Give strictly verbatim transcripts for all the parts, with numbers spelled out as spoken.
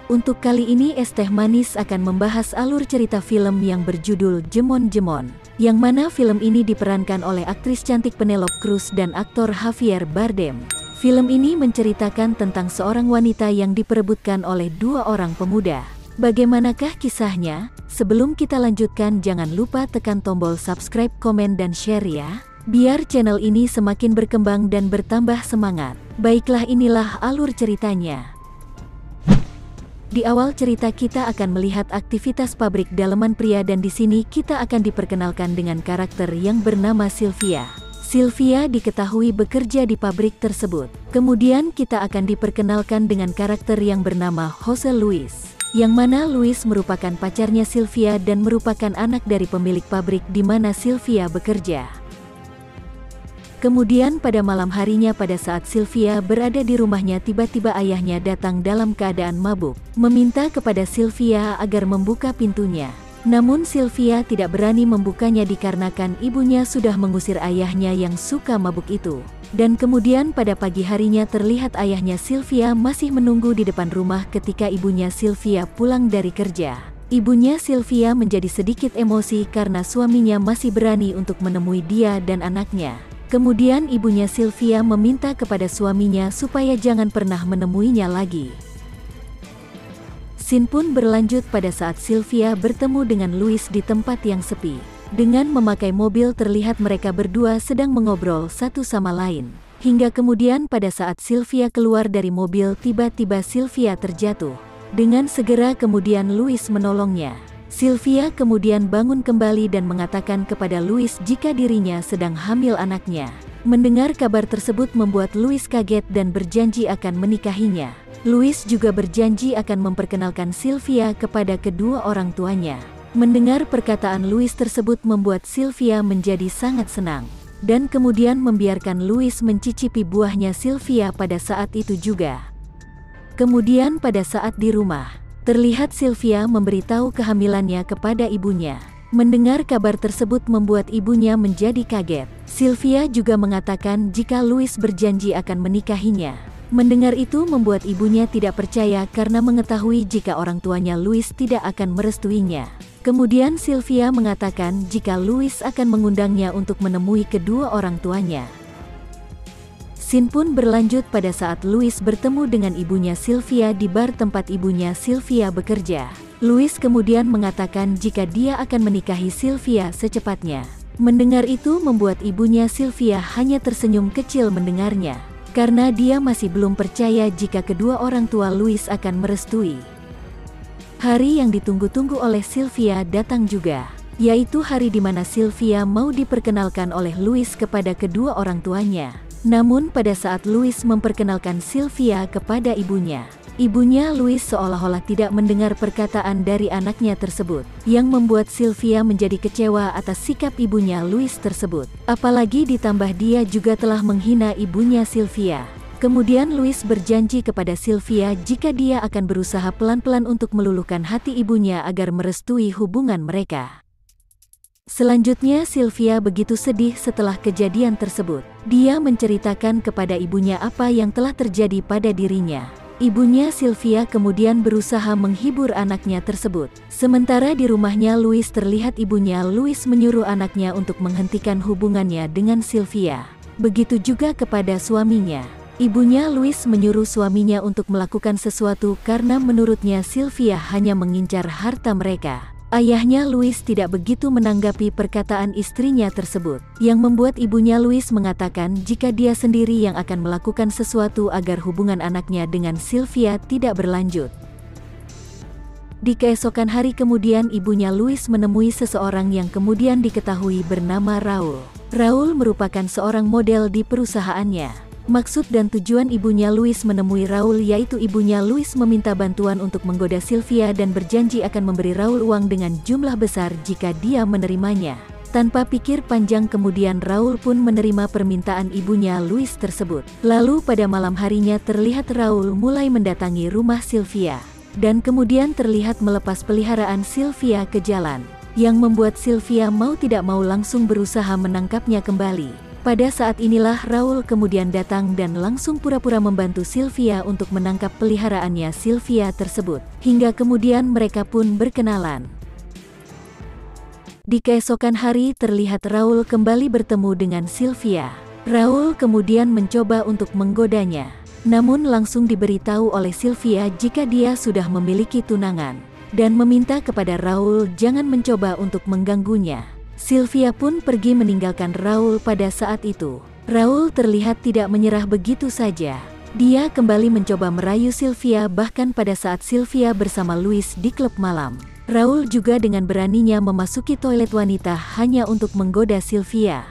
Untuk kali ini Es Teh Manis akan membahas alur cerita film yang berjudul Jemon-Jemon, yang mana film ini diperankan oleh aktris cantik Penelope Cruz dan aktor Javier Bardem. Film ini menceritakan tentang seorang wanita yang diperebutkan oleh dua orang pemuda. Bagaimanakah kisahnya? Sebelum kita lanjutkan, jangan lupa tekan tombol subscribe, komen, dan share ya, biar channel ini semakin berkembang dan bertambah semangat. Baiklah, inilah alur ceritanya. Di awal cerita kita akan melihat aktivitas pabrik daleman pria, dan di sini kita akan diperkenalkan dengan karakter yang bernama Sylvia. Sylvia diketahui bekerja di pabrik tersebut. Kemudian kita akan diperkenalkan dengan karakter yang bernama Jose Luis, yang mana Luis merupakan pacarnya Sylvia dan merupakan anak dari pemilik pabrik di mana Sylvia bekerja. Kemudian pada malam harinya, pada saat Sylvia berada di rumahnya, tiba-tiba ayahnya datang dalam keadaan mabuk, meminta kepada Sylvia agar membuka pintunya. Namun Sylvia tidak berani membukanya dikarenakan ibunya sudah mengusir ayahnya yang suka mabuk itu. Dan kemudian pada pagi harinya terlihat ayahnya Sylvia masih menunggu di depan rumah ketika ibunya Sylvia pulang dari kerja. Ibunya Sylvia menjadi sedikit emosi karena suaminya masih berani untuk menemui dia dan anaknya. Kemudian ibunya Sylvia meminta kepada suaminya supaya jangan pernah menemuinya lagi. Scene pun berlanjut pada saat Sylvia bertemu dengan Luis di tempat yang sepi. Dengan memakai mobil terlihat mereka berdua sedang mengobrol satu sama lain. Hingga kemudian pada saat Sylvia keluar dari mobil, tiba-tiba Sylvia terjatuh. Dengan segera kemudian Luis menolongnya. Sylvia kemudian bangun kembali dan mengatakan kepada Luis jika dirinya sedang hamil anaknya. Mendengar kabar tersebut membuat Luis kaget dan berjanji akan menikahinya. Luis juga berjanji akan memperkenalkan Sylvia kepada kedua orang tuanya. Mendengar perkataan Luis tersebut membuat Sylvia menjadi sangat senang. Dan kemudian membiarkan Luis mencicipi buahnya Sylvia pada saat itu juga. Kemudian pada saat di rumah, terlihat Sylvia memberitahu kehamilannya kepada ibunya. Mendengar kabar tersebut membuat ibunya menjadi kaget. Sylvia juga mengatakan jika Luis berjanji akan menikahinya. Mendengar itu membuat ibunya tidak percaya karena mengetahui jika orang tuanya Luis tidak akan merestuinya. Kemudian Sylvia mengatakan jika Luis akan mengundangnya untuk menemui kedua orang tuanya. Scene pun berlanjut pada saat Luis bertemu dengan ibunya Sylvia di bar tempat ibunya Sylvia bekerja. Luis kemudian mengatakan jika dia akan menikahi Sylvia secepatnya. Mendengar itu membuat ibunya Sylvia hanya tersenyum kecil mendengarnya, karena dia masih belum percaya jika kedua orang tua Luis akan merestui. Hari yang ditunggu-tunggu oleh Sylvia datang juga, yaitu hari di mana Sylvia mau diperkenalkan oleh Luis kepada kedua orang tuanya. Namun pada saat Luis memperkenalkan Sylvia kepada ibunya, ibunya Luis seolah-olah tidak mendengar perkataan dari anaknya tersebut, yang membuat Sylvia menjadi kecewa atas sikap ibunya Luis tersebut. Apalagi ditambah dia juga telah menghina ibunya Sylvia. Kemudian Luis berjanji kepada Sylvia jika dia akan berusaha pelan-pelan untuk meluluhkan hati ibunya agar merestui hubungan mereka. Selanjutnya Sylvia begitu sedih setelah kejadian tersebut. Dia menceritakan kepada ibunya apa yang telah terjadi pada dirinya. Ibunya Sylvia kemudian berusaha menghibur anaknya tersebut. Sementara di rumahnya Luis terlihat ibunya Luis menyuruh anaknya untuk menghentikan hubungannya dengan Sylvia. Begitu juga kepada suaminya. Ibunya Luis menyuruh suaminya untuk melakukan sesuatu karena menurutnya Sylvia hanya mengincar harta mereka. Ayahnya Luis tidak begitu menanggapi perkataan istrinya tersebut, yang membuat ibunya Luis mengatakan jika dia sendiri yang akan melakukan sesuatu agar hubungan anaknya dengan Sylvia tidak berlanjut. Di keesokan hari kemudian ibunya Luis menemui seseorang yang kemudian diketahui bernama Raul. Raul merupakan seorang model di perusahaannya. Maksud dan tujuan ibunya Luis menemui Raul yaitu ibunya Luis meminta bantuan untuk menggoda Sylvia dan berjanji akan memberi Raul uang dengan jumlah besar jika dia menerimanya. Tanpa pikir panjang kemudian Raul pun menerima permintaan ibunya Luis tersebut. Lalu pada malam harinya terlihat Raul mulai mendatangi rumah Sylvia. Dan kemudian terlihat melepas peliharaan Sylvia ke jalan, yang membuat Sylvia mau tidak mau langsung berusaha menangkapnya kembali. Pada saat inilah Raul kemudian datang dan langsung pura-pura membantu Sylvia untuk menangkap peliharaannya Sylvia tersebut. Hingga kemudian mereka pun berkenalan. Di keesokan hari terlihat Raul kembali bertemu dengan Sylvia. Raul kemudian mencoba untuk menggodanya, namun langsung diberitahu oleh Sylvia jika dia sudah memiliki tunangan, dan meminta kepada Raul jangan mencoba untuk mengganggunya. Sylvia pun pergi meninggalkan Raul pada saat itu. Raul terlihat tidak menyerah begitu saja. Dia kembali mencoba merayu Sylvia, bahkan pada saat Sylvia bersama Louis di klub malam. Raul juga dengan beraninya memasuki toilet wanita hanya untuk menggoda Sylvia.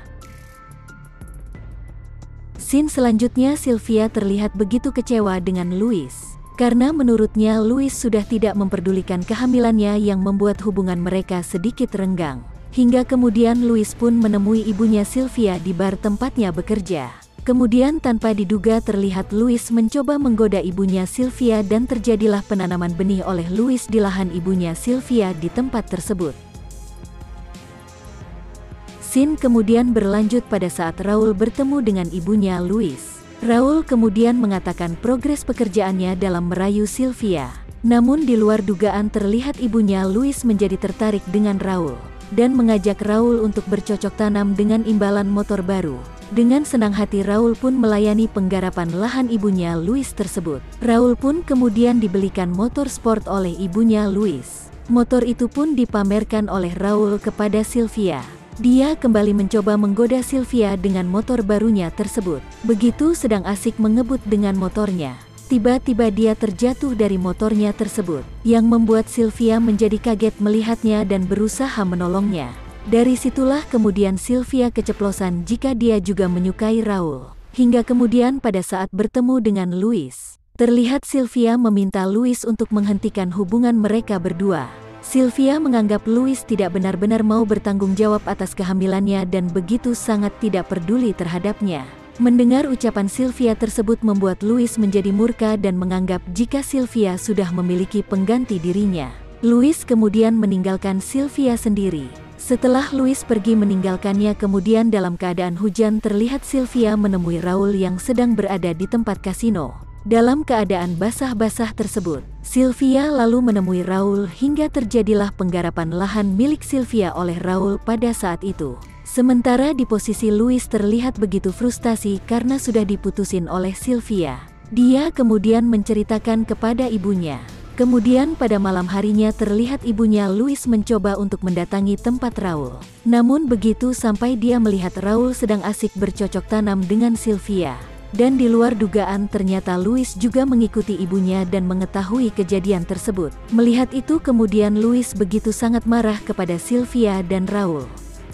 Scene selanjutnya Sylvia terlihat begitu kecewa dengan Louis. Karena menurutnya Louis sudah tidak memperdulikan kehamilannya yang membuat hubungan mereka sedikit renggang. Hingga kemudian Louis pun menemui ibunya Sylvia di bar tempatnya bekerja. Kemudian tanpa diduga terlihat Louis mencoba menggoda ibunya Sylvia dan terjadilah penanaman benih oleh Louis di lahan ibunya Sylvia di tempat tersebut. Scene kemudian berlanjut pada saat Raul bertemu dengan ibunya Louis. Raul kemudian mengatakan progres pekerjaannya dalam merayu Sylvia. Namun di luar dugaan terlihat ibunya Louis menjadi tertarik dengan Raul dan mengajak Raul untuk bercocok tanam dengan imbalan motor baru. Dengan senang hati Raul pun melayani penggarapan lahan ibunya Louis tersebut. Raul pun kemudian dibelikan motor sport oleh ibunya Louis. Motor itu pun dipamerkan oleh Raul kepada Sylvia. Dia kembali mencoba menggoda Sylvia dengan motor barunya tersebut. Begitu sedang asik mengebut dengan motornya, tiba-tiba dia terjatuh dari motornya tersebut, yang membuat Sylvia menjadi kaget melihatnya dan berusaha menolongnya. Dari situlah kemudian Sylvia keceplosan jika dia juga menyukai Raul. Hingga kemudian pada saat bertemu dengan Louis, terlihat Sylvia meminta Louis untuk menghentikan hubungan mereka berdua. Sylvia menganggap Louis tidak benar-benar mau bertanggung jawab atas kehamilannya dan begitu sangat tidak peduli terhadapnya. Mendengar ucapan Sylvia tersebut membuat Louis menjadi murka dan menganggap jika Sylvia sudah memiliki pengganti dirinya. Louis kemudian meninggalkan Sylvia sendiri. Setelah Louis pergi meninggalkannya kemudian dalam keadaan hujan terlihat Sylvia menemui Raul yang sedang berada di tempat kasino. Dalam keadaan basah-basah tersebut, Sylvia lalu menemui Raul hingga terjadilah penggarapan lahan milik Sylvia oleh Raul pada saat itu. Sementara di posisi Louis terlihat begitu frustasi karena sudah diputusin oleh Sylvia. Dia kemudian menceritakan kepada ibunya. Kemudian pada malam harinya terlihat ibunya Louis mencoba untuk mendatangi tempat Raul. Namun begitu sampai dia melihat Raul sedang asik bercocok tanam dengan Sylvia. Dan di luar dugaan ternyata Louis juga mengikuti ibunya dan mengetahui kejadian tersebut. Melihat itu kemudian Louis begitu sangat marah kepada Sylvia dan Raul.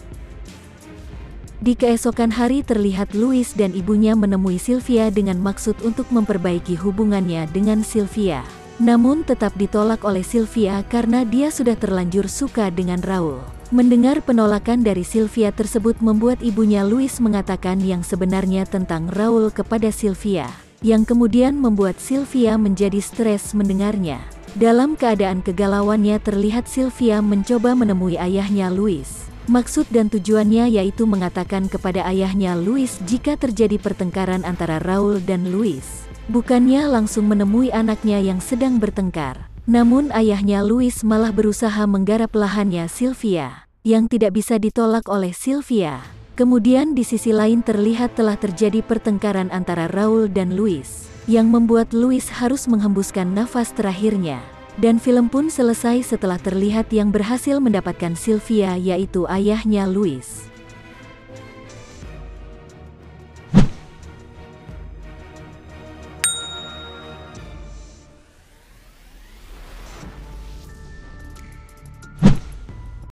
Di keesokan hari terlihat Louis dan ibunya menemui Sylvia dengan maksud untuk memperbaiki hubungannya dengan Sylvia. Namun tetap ditolak oleh Sylvia karena dia sudah terlanjur suka dengan Raul. Mendengar penolakan dari Sylvia tersebut membuat ibunya Louis mengatakan yang sebenarnya tentang Raul kepada Sylvia, yang kemudian membuat Sylvia menjadi stres mendengarnya. Dalam keadaan kegalauannya terlihat Sylvia mencoba menemui ayahnya Louis. Maksud dan tujuannya yaitu mengatakan kepada ayahnya Louis jika terjadi pertengkaran antara Raul dan Louis. Bukannya langsung menemui anaknya yang sedang bertengkar. Namun ayahnya Louis malah berusaha menggarap lahannya Sylvia, yang tidak bisa ditolak oleh Sylvia. Kemudian di sisi lain terlihat telah terjadi pertengkaran antara Raul dan Louis, yang membuat Louis harus menghembuskan nafas terakhirnya. Dan film pun selesai setelah terlihat yang berhasil mendapatkan Sylvia yaitu ayahnya Louis.